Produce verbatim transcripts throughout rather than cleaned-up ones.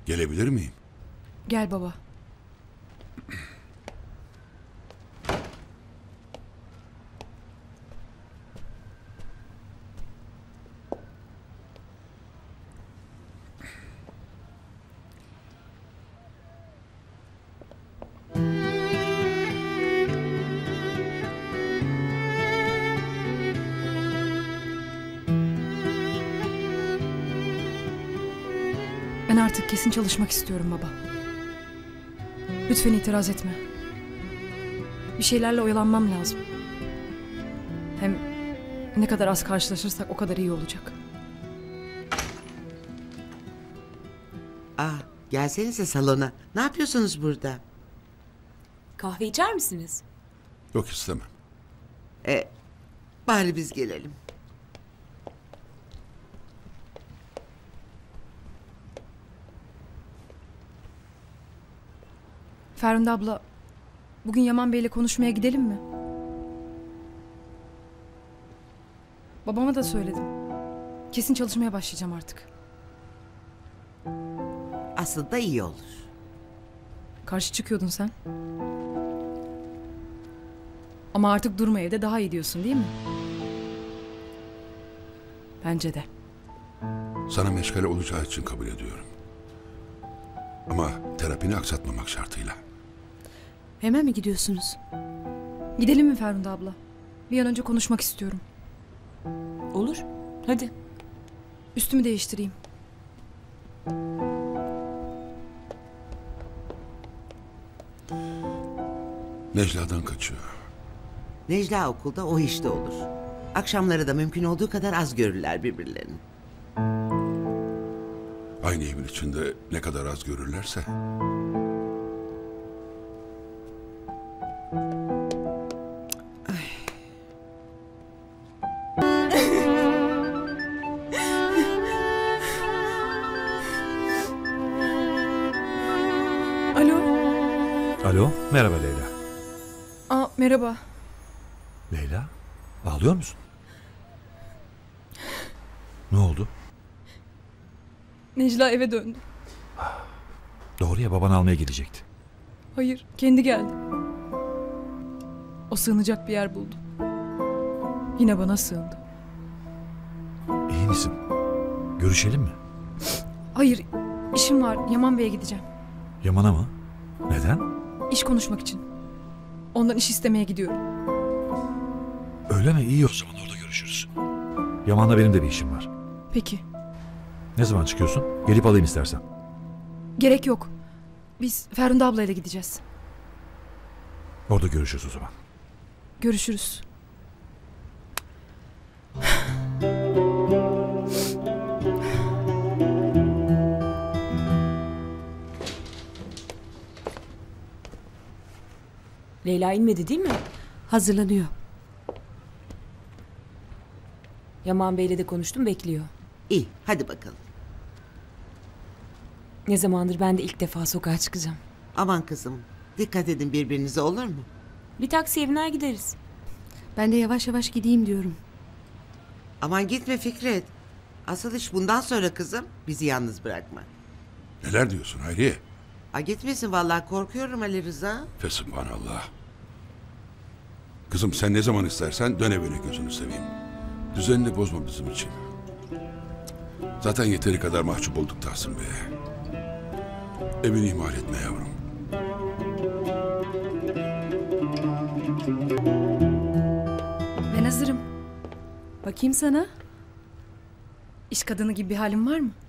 Gelebilir miyim? Gel baba. Ben artık kesin çalışmak istiyorum baba. Lütfen itiraz etme. Bir şeylerle oyalanmam lazım. Hem ne kadar az karşılaşırsak o kadar iyi olacak. Aa, gelsenize salona. Ne yapıyorsunuz burada? Kahve içer misiniz? Yok istemem. E, bari biz gelelim. Ferhunde abla, bugün Yaman Bey'le konuşmaya gidelim mi? Babama da söyledim. Kesin çalışmaya başlayacağım artık. Aslında iyi olur. Karşı çıkıyordun sen. Ama artık durma evde daha iyi diyorsun değil mi? Bence de. Sana meşgale olacağı için kabul ediyorum. Ama terapini aksatmamak şartıyla. Hemen mi gidiyorsunuz? Gidelim mi Ferhunde abla? Bir an önce konuşmak istiyorum. Olur. Hadi. Üstümü değiştireyim. Necla'dan kaçıyor. Necla okulda, o işte olur. Akşamları da mümkün olduğu kadar az görürler birbirlerini. Aynı evin içinde ne kadar az görürlerse... Alo. Alo, merhaba Leyla. Aa, merhaba. Leyla, ağlıyor musun? Ne oldu? Necla eve döndü. Doğru ya, baban almaya gelecekti. Hayır, kendi geldi. O sığınacak bir yer buldu. Yine bana sığındı. İyi misin? Görüşelim mi? Hayır, işim var. Yaman Bey'e gideceğim. Yaman'a mı? Neden? İş konuşmak için. Ondan iş istemeye gidiyorum. Öyle mi? İyi, o zaman orada görüşürüz. Yaman'la benim de bir işim var. Peki. Ne zaman çıkıyorsun? Gelip alayım istersen. Gerek yok. Biz Ferhunde ablayla gideceğiz. Orada görüşürüz o zaman. Görüşürüz. Leyla inmedi değil mi? Hazırlanıyor. Yaman Bey'le de konuştum, bekliyor. İyi, hadi bakalım. Ne zamandır ben de ilk defa sokağa çıkacağım. Aman kızım, dikkat edin birbirinize, olur mu? Bir taksiye biner gideriz. Ben de yavaş yavaş gideyim diyorum. Aman gitme Fikret. Asıl iş bundan sonra kızım. Bizi yalnız bırakma. Neler diyorsun Hayriye? A gitmesin vallahi, korkuyorum Ali Rıza. Fesubhanallah. Kızım sen ne zaman istersen dön evine, gözünü seveyim. Düzenini bozma bizim için. Zaten yeteri kadar mahcup olduk Tahsin Bey'e. Evini ihmal etme yavrum. Ben hazırım. Bakayım sana. İş kadını gibi bir halim var mı?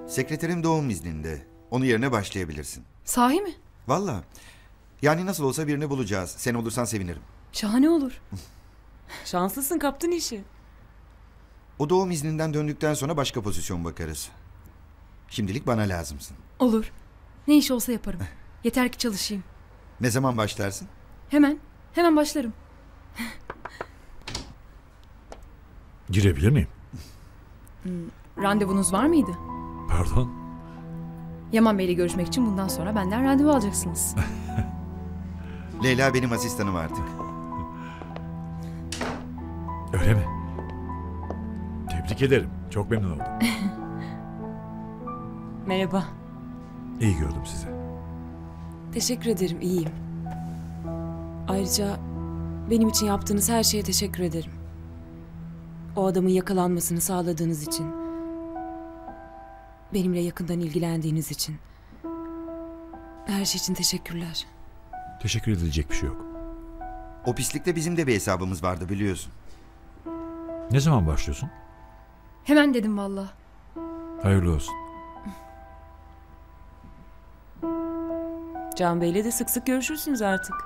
Sekreterim doğum izninde. Onun yerine başlayabilirsin. Sahi mi? Valla. Yani nasıl olsa birini bulacağız. Sen olursan sevinirim. Şahane olur. Şanslısın, kaptın işi. O doğum izninden döndükten sonra başka pozisyon bakarız. Şimdilik bana lazımsın. Olur. Ne iş olsa yaparım. Yeter ki çalışayım. Ne zaman başlarsın? Hemen. Hemen başlarım. Girebilir miyim? Randevunuz var mıydı? Pardon. Yaman Bey'le görüşmek için bundan sonra benden randevu alacaksınız. Leyla benim asistanım artık. Öyle mi? Tebrik ederim. Çok memnun oldum. Merhaba. İyi gördüm sizi. Teşekkür ederim, iyiyim. Ayrıca benim için yaptığınız her şeye teşekkür ederim. O adamın yakalanmasını sağladığınız için. Benimle yakından ilgilendiğiniz için. Her şey için teşekkürler. Teşekkür edilecek bir şey yok. O pislikte bizim de bir hesabımız vardı biliyorsun. Ne zaman başlıyorsun? Hemen dedim valla. Hayırlı olsun. Can Bey'le de sık sık görüşürsünüz artık.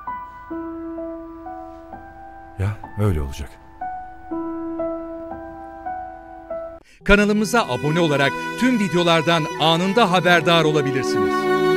Ya öyle olacak. Kanalımıza abone olarak tüm videolardan anında haberdar olabilirsiniz.